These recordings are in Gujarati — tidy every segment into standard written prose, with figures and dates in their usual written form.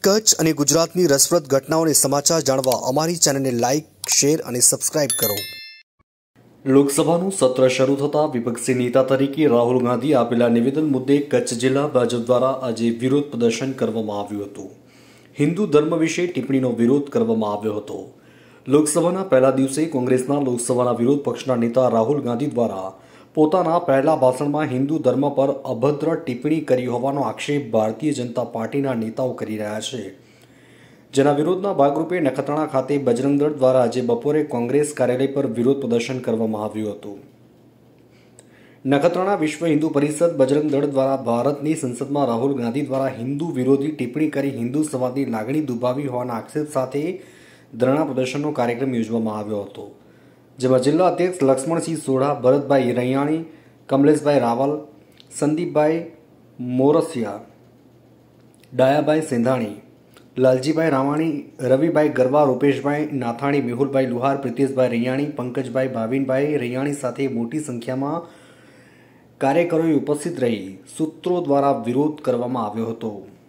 कच्छ અને ગુજરાતની રસપ્રદ ઘટનાઓને સમાચાર જાણવા અમારી ચેનલને લાઇક, શેર અને સબસ્ક્રાઇબ કરો। લોકસભાનું સત્ર શરૂ થતા વિપક્ષી નેતા તરીકે રાહુલ ગાંધી આપેલા નિવેદન મુદ્દે કચ્છ જિલ્લા ભાજપ દ્વારા આજે વિરોધ પ્રદર્શન કરવામાં આવ્યું હતું। હિન્દુ ધર્મ વિશે ટિપ્પણીનો વિરોધ કરવામાં આવ્યો હતો। લોકસભાના પહેલા દિવસે કોંગ્રેસના લોકસભાના વિરોધ પક્ષના નેતા રાહુલ ગાંધી દ્વારા પોતાના પહેલા ભાષણમાં હિન્દુ ધર્મ પર અભદ્ર ટિપ્પણી કરી હોવાનો આક્ષેપ ભારતીય જનતા પાર્ટીના નેતાઓ કરી રહ્યા છે, જેના વિરોધના ભાગરૂપે નખત્રાણા ખાતે બજરંગ દળ દ્વારા આજે બપોરે કોંગ્રેસ કાર્યાલય પર વિરોધ પ્રદર્શન કરવામાં આવ્યું હતું। નખત્રાણા વિશ્વ હિન્દુ પરિષદ બજરંગ દળ દ્વારા ભારતની સંસદમાં રાહુલ ગાંધી દ્વારા હિન્દુ વિરોધી ટિપ્પણી કરી હિન્દુ સમાજની લાગણી દુભાવી હોવાના આક્ષેપ સાથે ધરણા પ્રદર્શનનો કાર્યક્રમ યોજવામાં આવ્યો હતો, જેમાં જિલ્લા અધ્યક્ષ લક્ષ્મણસિંહ સોઢા, ભરતભાઈ રૈયાણી, કમલેશભાઈ રાવલ, સંદીપભાઈ મોરસિયા, ડાયાભાઈ સેંધાણી, લાલજીભાઈ રામાણી, રવિભાઈ ગરવા, રૂપેશભાઈ નાથાણી, મેહુલભાઈ લુહાર, પ્રિતેશભાઈ રૈયાણી, પંકજભાઈ ભાવિનભાઈ રૈયાણી સાથે મોટી સંખ્યામાં કાર્યકરોએ ઉપસ્થિત રહી સૂત્રો દ્વારા વિરોધ કરવામાં આવ્યો હતો।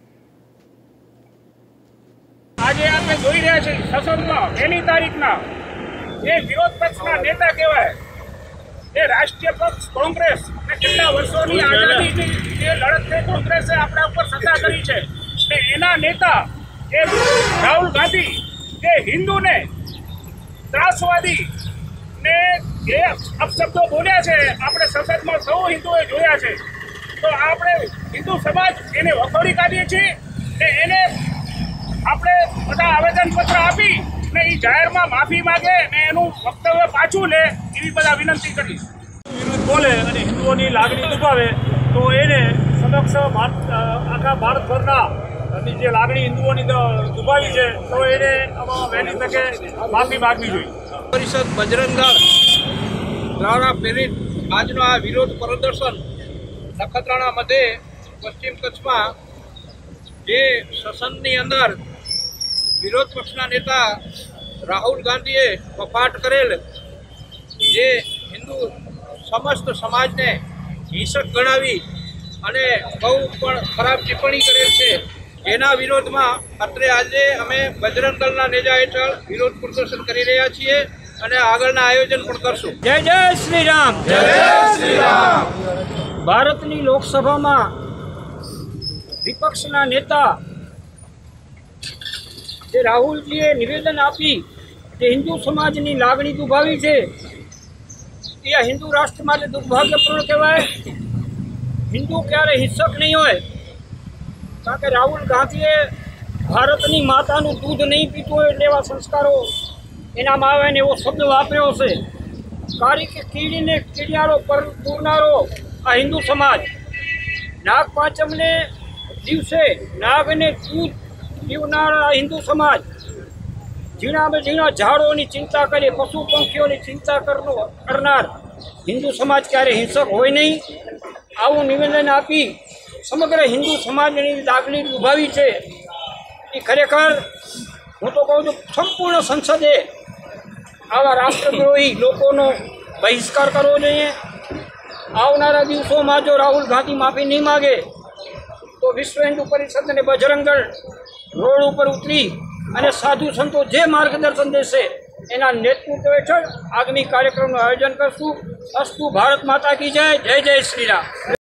આજે આપણે જોઈ રહ્યા છીએ સસંદમાં પહેલી તારીખના જે વિરોધ પક્ષના નેતા કહેવાય એ રાષ્ટ્રીય પક્ષ કોંગ્રેસ ને કેટલા વર્ષોની આઝાદીની જે લડત છે કોંગ્રેસે આપણા ઉપર સત્તા કરી છે ને એના નેતા એ રાહુલ ગાંધી જે હિન્દુને ત્રાસવાદી ને જે અપશબ્દો બોલ્યા છે આપણે સંસદમાં સૌ હિન્દુઓએ જોયા છે, તો આપણે હિન્દુ સમાજ એને વખોડી કાઢીએ છીએ ને એને આપણે બધા આવેદનપત્ર આપી ને એ જાહેરમાં માફી માંગે ને એનું વક્તવ્ય પાછું લે એવી બધા વિનંતી કરી। વિરુદ્ધ બોલે અને હિન્દુઓની લાગણી દુભાવે તો એને સમક્ષ આખા ભારતભરના જે લાગણી હિન્દુઓની દુભાવી છે તો એને વહેલી તકે માફી માગવી જોઈએ। પરિષદ બજરંગ દળ દ્વારા પ્રેરિત આજનો આ વિરોધ પ્રદર્શન નખત્રાણા મધ્યે પશ્ચિમ કચ્છમાં જે સસનની અંદર વિરોધ પક્ષના નેતા રાહુલ ગાંધીએ કપાટ કરેલ જે હિન્દુ સમસ્ત સમાજને હિંસક ગણાવી અને બહુ પણ ખરાબ ટિપ્પણી કરેલ છે, એના વિરોધમાં અત્રે આજે અમે બજરંગ દળના નેજા હેઠળ વિરોધ પ્રદર્શન કરી રહ્યા છીએ અને આગળના આયોજન પણ કરશું। જય જય શ્રી રામ, જય શ્રી રામ। ભારતની લોકસભામાં વિપક્ષના નેતા જે રાહુલજીએ નિવેદન આપી જે હિન્દુ સમાજની લાગણી દુભાવી છે એ હિન્દુ રાષ્ટ્ર માટે દુર્ભાગ્યપૂર્ણ કહેવાય। હિન્દુ ક્યારે હિંસક નહીં હોય, કારણ કે રાહુલ ગાંધીએ ભારતની માતાનું દૂધ નહીં પીતું હોય એટલે એવા સંસ્કારો એનામાં આવે ને એવો શબ્દ વાપર્યો છે। કારણ કે કીડીને કીડિયાળો પર પૂરનારો આ હિન્દુ સમાજ નાગ પાંચમને દિવસે નાગને દૂધ પીવનારા હિન્દુ સમાજ ઝીણામાં ઝીણા ઝાડોની ચિંતા કરે, પશુ પંખીઓની ચિંતા કરનાર હિન્દુ સમાજ ક્યારે હિંસક હોય નહીં। આવું નિવેદન આપી સમગ્ર હિન્દુ સમાજની લાગણી દુભાવી છે એ ખરેખર હું તો કહું છું સંપૂર્ણ સંસદે આવા રાષ્ટ્રદ્રોહી લોકોનો બહિષ્કાર કરવો જોઈએ। આવનારા દિવસોમાં જો રાહુલ ગાંધી માફી નહીં માગે તો વિશ્વ હિન્દુ પરિષદ અને બજરંગ દળ રોડ ઉપર ઉતરી અને સાધુ સંતો જે માર્ગદર્શન દેશે એના નેતૃત્વ હેઠળ આગામી કાર્યક્રમનું આયોજન કરશું। અસ્તુ ભારત માતા કી જય, જય જય શ્રી રામ।